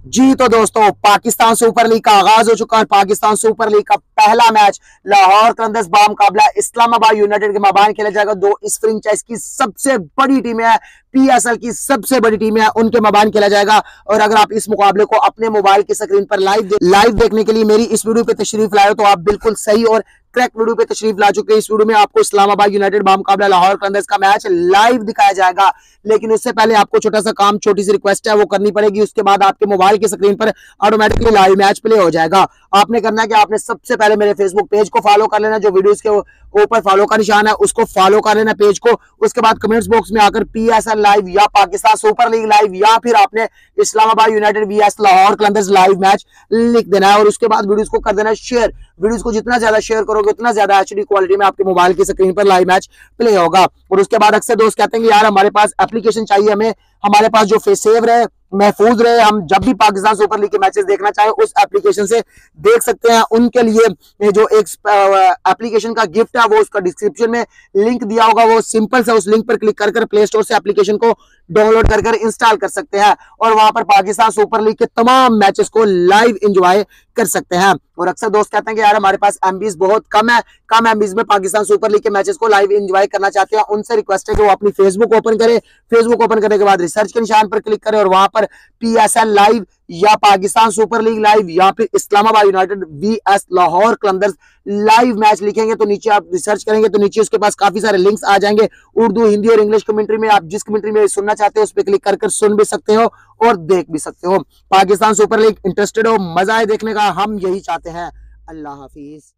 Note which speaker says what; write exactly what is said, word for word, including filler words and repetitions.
Speaker 1: जी तो दोस्तों, Pakistan super league का आगाज हो चुका है। पाकिस्तान सुपर लीग का पहला मैच लाहौर कलंदर्स बामुकाबला इस्लामाबाद यूनाइटेड के मैदान खेला जाएगा। दो इस फ्रेंचाइज की सबसे बड़ी टीमें है, पीएसएल की सबसे बड़ी टीमें है, उनके मैदान खेला जाएगा। और अगर आप इस मुकाबले को अपने मोबाइल की स्क्रीन पर लाइव लाइव देखने के लिए मेरी इस वीडियो पे तशरीफ लाए हो तो आप बिल्कुल सही और करेक्ट वीडियो पे तशरीफ ला चुके हैं। इस वीडियो में आपको इस्लामाबाद यूनाइटेड बामुकाबला लाहौर कलंदर्स का मैच लाइव दिखाया जाएगा। लेकिन उससे पहले आपको छोटा सा काम, छोटी सी रिक्वेस्ट है, वो करनी पड़ेगी। उसके बाद आपके मोबाइल की स्क्रीन पर ऑटोमेटिकली लाइव मैच प्ले हो जाएगा। आपने करना है कि आपने सबसे पहले मेरे फेसबुक पेज को फॉलो कर लेना, जो वीडियोस के ऊपर फॉलो का निशान है उसको फॉलो कर लेना पेज को। उसके बाद कमेंट्स बॉक्स में आकर पीएसएल लाइव या पाकिस्तान सुपर लीग लाइव या फिर आपने Islamabad United V S Lahore Qalandars live match लिख देना है। और उसके बाद वीडियोस को कर देना शेयर। वीडियोस को जितना ज्यादा शेयर करोगे उतना ज्यादा एचडी क्वालिटी में आपके मोबाइल की स्क्रीन पर लाइव मैच प्ले होगा। और उसके बाद अक्सर दोस्त कहते हैं कि यार हमारे पास एप्लीकेशन चाहिए, हमें हमारे पास जो फेस सेव रहे, महफूज रहे, हम जब भी पाकिस्तान सुपर लीग के मैचेस देखना चाहे उस एप्लीकेशन से देख सकते हैं। उनके लिए जो एक एप्लीकेशन का गिफ्ट है वो उसका डिस्क्रिप्शन में लिंक दिया होगा, वो सिंपल से उस लिंक पर क्लिक कर कर प्ले स्टोर से एप्लीकेशन को डाउनलोड कर कर इंस्टॉल कर सकते हैं और वहां पर पाकिस्तान सुपर लीग के तमाम मैचेस को लाइव एंजॉय कर सकते हैं। और अक्सर दोस्त कहते हैं कि यार हमारे पास एमबीज बहुत कम है, कम एमबीज में पाकिस्तान सुपर लीग के मैचेस को लाइव एंजॉय करना चाहते हैं। उनसे रिक्वेस्ट है कि वो अपनी फेसबुक ओपन करे। फेसबुक ओपन करने के बाद रिसर्च के निशान पर क्लिक करें और वहां पर पीएसएल लाइव या पाकिस्तान सुपर लीग लाइव या फिर Islamabad United V S Lahore Qalandars live match लिखेंगे तो नीचे आप रिसर्च करेंगे तो नीचे उसके पास काफी सारे लिंक्स आ जाएंगे। उर्दू, हिंदी और इंग्लिश कमेंट्री में आप जिस कमेंट्री में सुनना चाहते हो उस पर क्लिक कर कर सुन भी सकते हो और देख भी सकते हो। पाकिस्तान सुपर लीग इंटरेस्टेड हो, मजा है देखने का, हम यही चाहते हैं। अल्लाह हाफिज।